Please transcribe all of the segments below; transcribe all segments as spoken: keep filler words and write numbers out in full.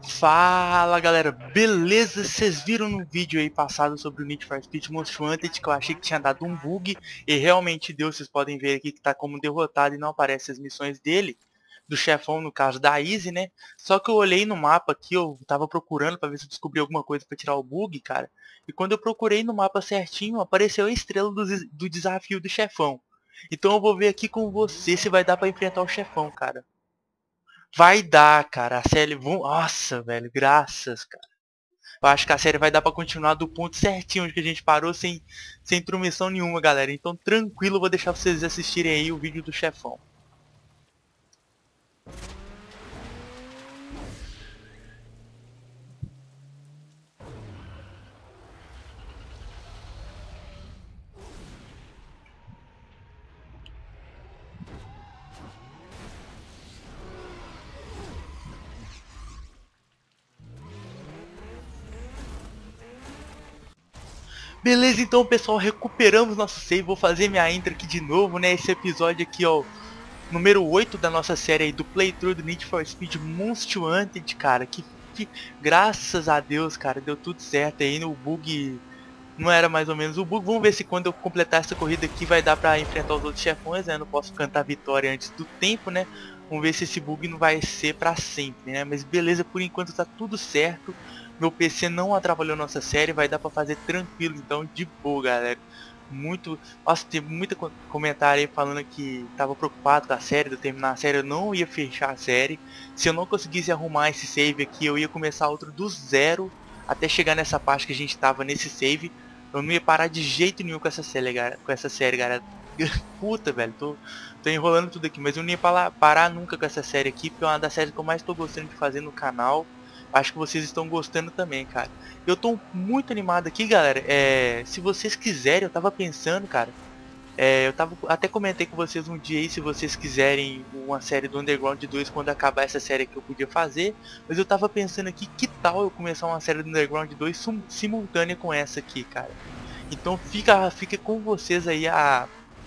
Fala galera, beleza? Vocês viram no vídeo aí passado sobre o Need for Speed Most Wanted que eu achei que tinha dado um bug e realmente deu. Vocês podem ver aqui que tá como derrotado e não aparecem as missões dele, do chefão no caso da Easy, né? Só que eu olhei no mapa aqui, eu tava procurando pra ver se eu descobri alguma coisa pra tirar o bug, cara. E quando eu procurei no mapa certinho, apareceu a estrela do, do desafio do chefão. Então eu vou ver aqui com você se vai dar pra enfrentar o chefão, cara. Vai dar, cara. A série... Nossa, velho. Graças, cara. Eu acho que a série vai dar pra continuar do ponto certinho onde que a gente parou, sem, sem intromissão nenhuma, galera. Então, tranquilo, eu vou deixar vocês assistirem aí o vídeo do chefão. Beleza, então, pessoal. Recuperamos nosso save. Vou fazer minha intro aqui de novo, né? Esse episódio aqui, ó. Número oito da nossa série aí do playthrough do Need for Speed Most Wanted, cara. Que, que graças a Deus, cara, deu tudo certo aí no bug. Não era mais ou menos o bug. Vamos ver se quando eu completar essa corrida aqui vai dar pra enfrentar os outros chefões, né? Eu não posso cantar vitória antes do tempo, né? Vamos ver se esse bug não vai ser pra sempre, né? Mas beleza, por enquanto tá tudo certo. Meu P C não atrapalhou nossa série, vai dar pra fazer tranquilo, então de boa, galera. Muito... Nossa, tem muito comentário aí falando que tava preocupado com a série, de eu terminar a série. Eu não ia fechar a série. Se eu não conseguisse arrumar esse save aqui, eu ia começar outro do zero até chegar nessa parte que a gente tava nesse save. Eu não ia parar de jeito nenhum com essa série, galera. Com essa série, galera. Puta, velho. Tô, tô enrolando tudo aqui. Mas eu não ia parar, parar nunca com essa série aqui, porque é uma das séries que eu mais tô gostando de fazer no canal. Acho que vocês estão gostando também, cara. Eu tô muito animado aqui, galera. É, se vocês quiserem, eu tava pensando, cara. É, eu tava, até comentei com vocês um dia aí, se vocês quiserem uma série do Underground dois quando acabar essa série que eu podia fazer. Mas eu tava pensando aqui, que tal eu começar uma série do Underground dois simultânea com essa aqui, cara. Então fica, fica com vocês aí a...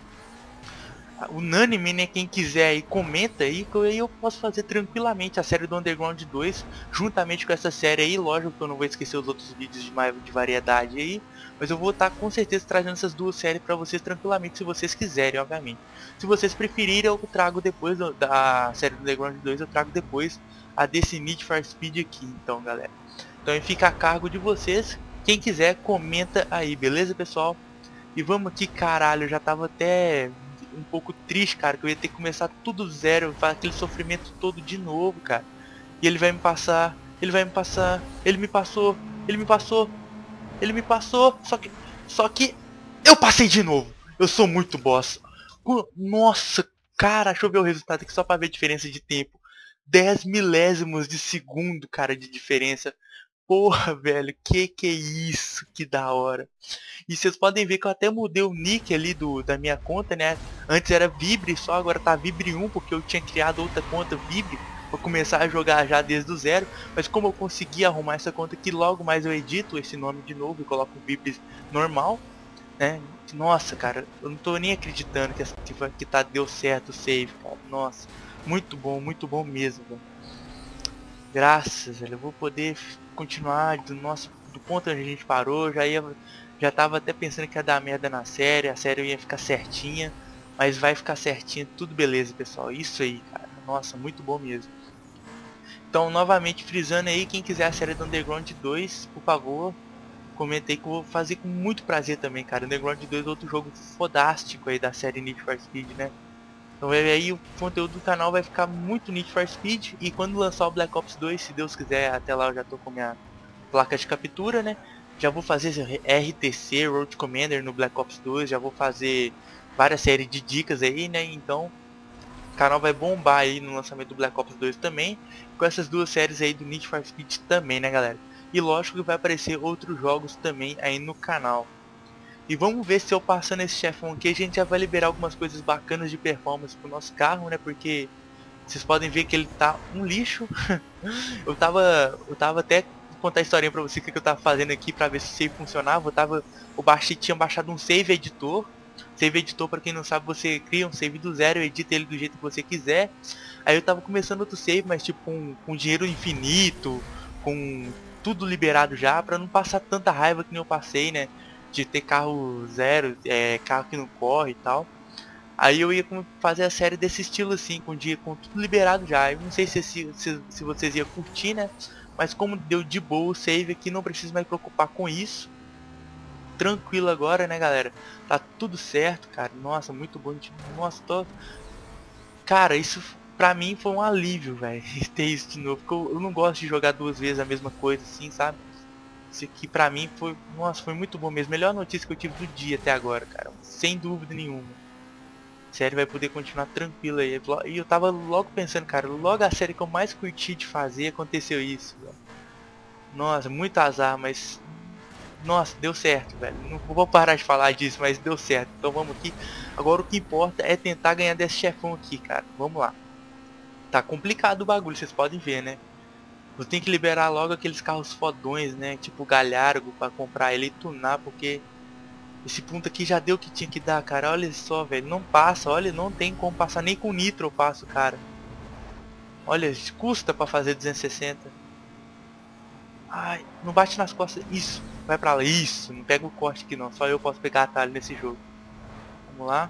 unânime, né? Quem quiser aí, comenta aí, que aí eu posso fazer tranquilamente a série do Underground dois juntamente com essa série aí. Lógico que eu não vou esquecer os outros vídeos de, mais, de variedade aí, mas eu vou estar com certeza trazendo essas duas séries pra vocês tranquilamente, se vocês quiserem, obviamente. Se vocês preferirem, eu trago depois da série do Underground dois, eu trago depois a desse Need for Speed aqui, então, galera. Então fica a cargo de vocês. Quem quiser, comenta aí, beleza, pessoal? E vamos aqui, caralho, eu já tava até um pouco triste, cara, que eu ia ter que começar tudo zero, aquele sofrimento todo de novo, cara. E ele vai me passar, ele vai me passar, ele me passou, ele me passou, ele me passou, só que, só que eu passei de novo. Eu sou muito boss. Nossa, cara, deixa eu ver o resultado aqui só pra ver a diferença de tempo. dez milésimos de segundo, cara, de diferença. Porra, velho, que que é isso? Que da hora. E vocês podem ver que eu até mudei o nick ali do, da minha conta, né? Antes era Vibre só, agora tá Vibre um, porque eu tinha criado outra conta Vibre pra começar a jogar já desde o zero. Mas como eu consegui arrumar essa conta aqui, logo mais eu edito esse nome de novo e coloco o Vibre normal, né? Nossa, cara, eu não tô nem acreditando que, que, que tá, deu certo o save, cara. Nossa, muito bom, muito bom mesmo, velho. Graças, velho, eu vou poder continuar do nosso do ponto onde a gente parou. Já ia, já tava até pensando que ia dar merda na série, a série ia ficar certinha, mas vai ficar certinha, tudo beleza, pessoal. Isso aí, cara. Nossa, muito bom mesmo. Então, novamente frisando aí, quem quiser a série do Underground dois, por favor, comentei que eu vou fazer com muito prazer também, cara. Underground dois é outro jogo fodástico aí da série Need for Speed, né? Então aí o conteúdo do canal vai ficar muito Need for Speed. E quando lançar o Black Ops dois, se Deus quiser, até lá eu já tô com minha placa de captura, né? Já vou fazer R T C, Road Commander no Black Ops dois. Já vou fazer várias séries de dicas aí, né? Então o canal vai bombar aí no lançamento do Black Ops dois também, com essas duas séries aí do Need for Speed também, né, galera? E lógico que vai aparecer outros jogos também aí no canal. E vamos ver se eu passando esse chefão aqui, a gente já vai liberar algumas coisas bacanas de performance pro nosso carro, né? Porque vocês podem ver que ele tá um lixo. eu tava eu tava até vou contar a historinha pra você que eu tava fazendo aqui pra ver se o save funcionava. Eu tava eu baixei, tinha baixado um save editor. Save editor, pra quem não sabe, você cria um save do zero, edita ele do jeito que você quiser. Aí eu tava começando outro save, mas tipo um, com dinheiro infinito, com tudo liberado já, pra não passar tanta raiva que nem eu passei, né? De ter carro zero, é, carro que não corre e tal. Aí eu ia fazer a série desse estilo assim, com dia com tudo liberado já. Eu não sei se, se, se, se vocês iam curtir, né? Mas como deu de boa o save aqui, não preciso mais preocupar com isso. Tranquilo agora, né, galera? Tá tudo certo, cara. Nossa, muito bom. Nossa, tô... Cara, isso pra mim foi um alívio, velho. Ter isso de novo. Porque eu, eu não gosto de jogar duas vezes a mesma coisa assim, sabe? Isso aqui pra mim foi... Nossa, foi muito bom mesmo. Melhor notícia que eu tive do dia até agora, cara. Sem dúvida nenhuma. A série vai poder continuar tranquila aí. E eu tava logo pensando, cara, logo a série que eu mais curti de fazer aconteceu isso, velho. Nossa, muito azar, mas... Nossa, deu certo, velho. Não vou parar de falar disso, mas deu certo. Então vamos aqui. Agora o que importa é tentar ganhar desse chefão aqui, cara. Vamos lá. Tá complicado o bagulho, vocês podem ver, né? Eu tenho que liberar logo aqueles carros fodões, né? Tipo Galhardo, pra comprar ele e tunar, porque... Esse ponto aqui já deu o que tinha que dar, cara. Olha só, velho. Não passa, olha, não tem como passar. Nem com nitro eu passo, cara. Olha, custa pra fazer duzentos e sessenta. Ai, não bate nas costas. Isso, vai pra lá. Isso, não pega o corte aqui não. Só eu posso pegar atalho nesse jogo. Vamos lá.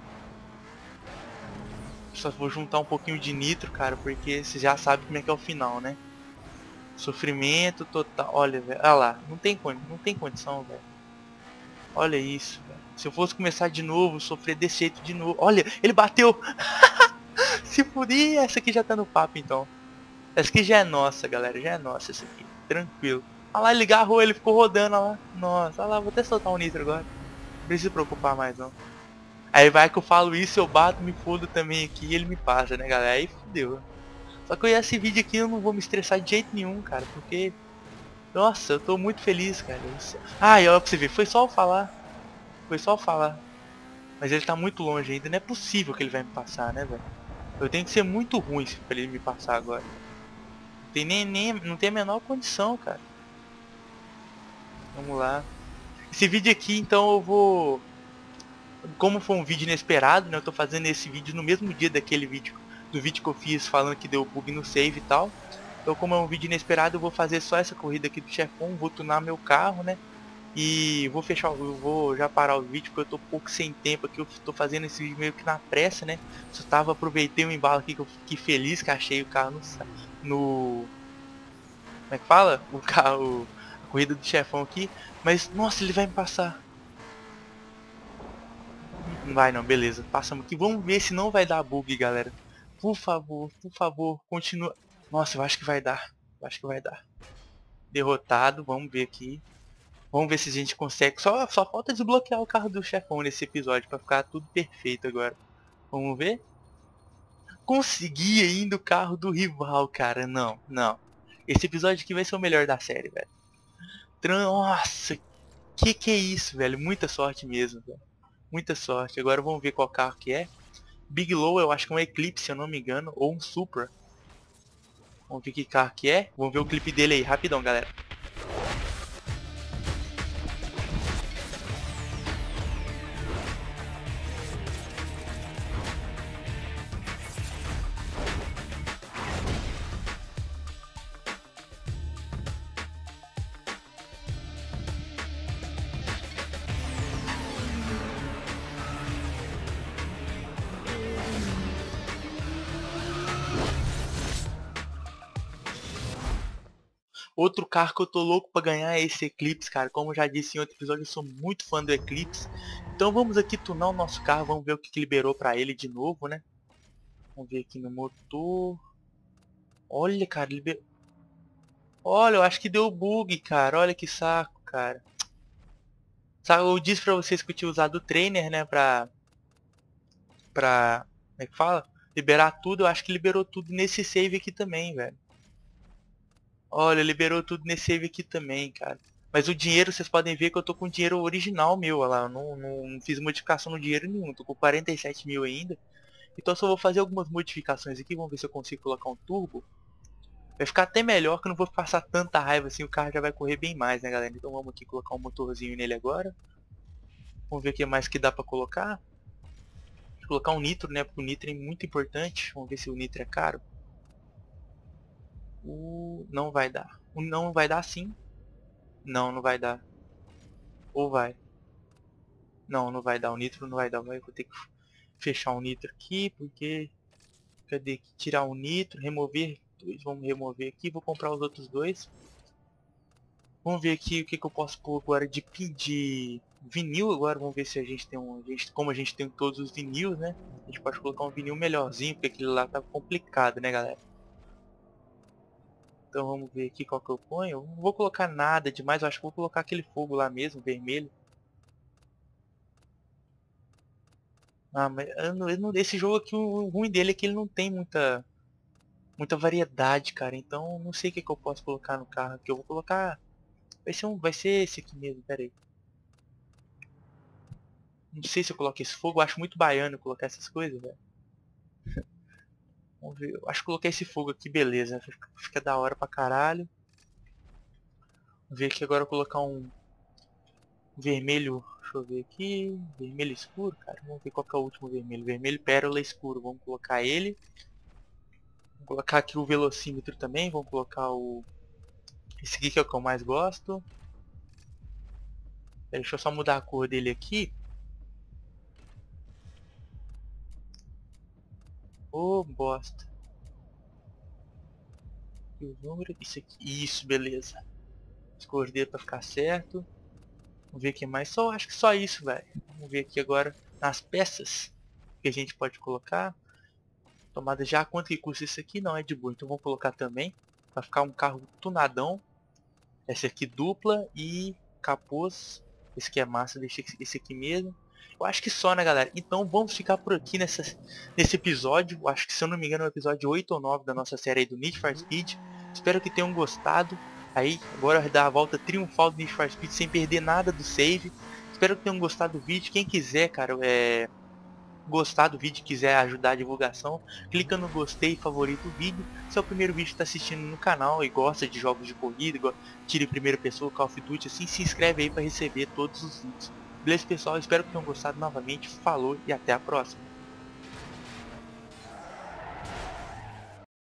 Só vou juntar um pouquinho de nitro, cara. Porque você já sabe como é que é o final, né? Sofrimento total. Olha, velho. Olha lá. Não tem, não tem condição, velho. Olha isso, velho. Se eu fosse começar de novo, sofrer desse jeito de novo. Olha, ele bateu. Se fuder, essa aqui já tá no papo, então. Essa aqui já é nossa, galera. Já é nossa essa aqui. Tranquilo. Olha lá, ele agarrou, ele ficou rodando, olha lá. Nossa, olha lá, vou até soltar um nitro agora. Não precisa se preocupar mais, não. Aí vai que eu falo isso, eu bato, me fodo também aqui e ele me passa, né, galera? Aí fudeu. Só que eu esse vídeo aqui eu não vou me estressar de jeito nenhum, cara. Porque... Nossa, eu tô muito feliz, cara. Ah, e olha pra você ver, foi só eu falar. Foi só eu falar. Mas ele tá muito longe ainda, não é possível que ele vai me passar, né, velho? Eu tenho que ser muito ruim pra ele me passar agora. Não tem nem, nem não tem a menor condição, cara. Vamos lá. Esse vídeo aqui, então eu vou... Como foi um vídeo inesperado, né? Eu tô fazendo esse vídeo no mesmo dia daquele vídeo, do vídeo que eu fiz falando que deu bug no save e tal. Então como é um vídeo inesperado, eu vou fazer só essa corrida aqui do chefão, vou tunar meu carro, né? E vou fechar, eu vou já parar o vídeo porque eu tô um pouco sem tempo aqui, eu tô fazendo esse vídeo meio que na pressa, né? Só tava, aproveitei o embalo aqui que eu fiquei feliz que achei o carro no... no como é que fala? O carro, a corrida do chefão aqui. Mas, nossa, ele vai me passar. Não vai não, beleza. Passamos aqui, vamos ver se não vai dar bug, galera. Por favor, por favor, continua. Nossa, eu acho que vai dar, eu acho que vai dar. Derrotado, vamos ver aqui. Vamos ver se a gente consegue. Só, só falta desbloquear o carro do chefão nesse episódio pra ficar tudo perfeito agora. Vamos ver? Consegui ainda o carro do rival, cara. Não, não. Esse episódio aqui vai ser o melhor da série, velho. Nossa, que que é isso, velho? Muita sorte mesmo, velho. Muita sorte. Agora vamos ver qual carro que é. Big Low, eu acho que é um Eclipse, se eu não me engano. Ou um Supra. Vamos ver que carro que é. Vamos ver o clipe dele aí, rapidão, galera. Outro carro que eu tô louco pra ganhar é esse Eclipse, cara. Como eu já disse em outro episódio, eu sou muito fã do Eclipse. Então vamos aqui tunar o nosso carro, vamos ver o que, que liberou pra ele de novo, né? Vamos ver aqui no motor. Olha, cara, liberou... Olha, eu acho que deu bug, cara. Olha que saco, cara. Sabe, eu disse pra vocês que eu tinha usado o trainer, né, pra... Pra... Como é que fala? Liberar tudo. Eu acho que liberou tudo nesse save aqui também, velho. Olha, liberou tudo nesse save aqui também, cara. Mas o dinheiro, vocês podem ver que eu tô com o dinheiro original meu, olha lá. Eu não, não, não fiz modificação no dinheiro nenhum. Tô com quarenta e sete mil ainda. Então só vou fazer algumas modificações aqui. Vamos ver se eu consigo colocar um turbo. Vai ficar até melhor, que eu não vou passar tanta raiva assim. O carro já vai correr bem mais, né, galera? Então vamos aqui colocar um motorzinho nele agora. Vamos ver o que mais que dá pra colocar. Vou colocar um nitro, né? Porque o nitro é muito importante. Vamos ver se o nitro é caro. Uh, não vai dar. Não vai dar sim. Não, não vai dar. Ou vai. Não, não vai dar. O nitro não vai dar. Vai, vou ter que fechar o nitro aqui, porque... Cadê aqui? Tirar o nitro, remover dois. Vamos remover aqui. Vou comprar os outros dois. Vamos ver aqui o que, que eu posso pôr agora de, de vinil agora. Vamos ver se a gente tem um... A gente, como a gente tem todos os vinil, né? A gente pode colocar um vinil melhorzinho, porque aquele lá tá complicado, né, galera? Então vamos ver aqui qual que eu ponho. Eu não vou colocar nada demais. Eu acho que vou colocar aquele fogo lá mesmo, vermelho. Ah, mas eu não, eu não- esse jogo aqui, o ruim dele é que ele não tem muita... Muita variedade, cara. Então não sei o que, que eu posso colocar no carro aqui. Eu vou colocar... Vai ser, um, vai ser esse aqui mesmo, pera aí. Não sei se eu coloco esse fogo. Eu acho muito baiano colocar essas coisas, velho. Vamos ver. Eu acho que coloquei esse fogo aqui, beleza. Fica, fica da hora pra caralho. Vamos ver aqui agora eu colocar um vermelho. Deixa eu ver aqui. Vermelho escuro, cara. Vamos ver qual que é o último vermelho. Vermelho pérola escuro. Vamos colocar ele. Vamos colocar aqui o velocímetro também. Vamos colocar o... Esse aqui que é o que eu mais gosto. Deixa eu só mudar a cor dele aqui. Ô, oh, bosta. E o número... Isso aqui. Isso, beleza. Escolher pra ficar certo. Vamos ver aqui mais. Só, acho que só isso, velho. Vamos ver aqui agora nas peças que a gente pode colocar. Tomada já. Quanto que custa isso aqui? Não, é de boa. Então vamos colocar também. Vai ficar um carro tunadão. Essa aqui dupla e capôs. Esse aqui é massa. Deixa esse aqui mesmo. Eu acho que só, né, galera? Então vamos ficar por aqui nessa, nesse episódio. Eu acho que, se eu não me engano, é o episódio oito ou nove da nossa série aí do Need for Speed. Espero que tenham gostado. Aí, agora dar a volta triunfal do Need for Speed sem perder nada do save. Espero que tenham gostado do vídeo. Quem quiser, cara, é... gostar do vídeo, quiser ajudar a divulgação, clica no gostei, favorito o vídeo. Se é o primeiro vídeo que está assistindo no canal e gosta de jogos de corrida, tira em primeira pessoa, Call of Duty, assim, se inscreve aí para receber todos os vídeos. Beleza, pessoal? Espero que tenham gostado novamente. Falou e até a próxima.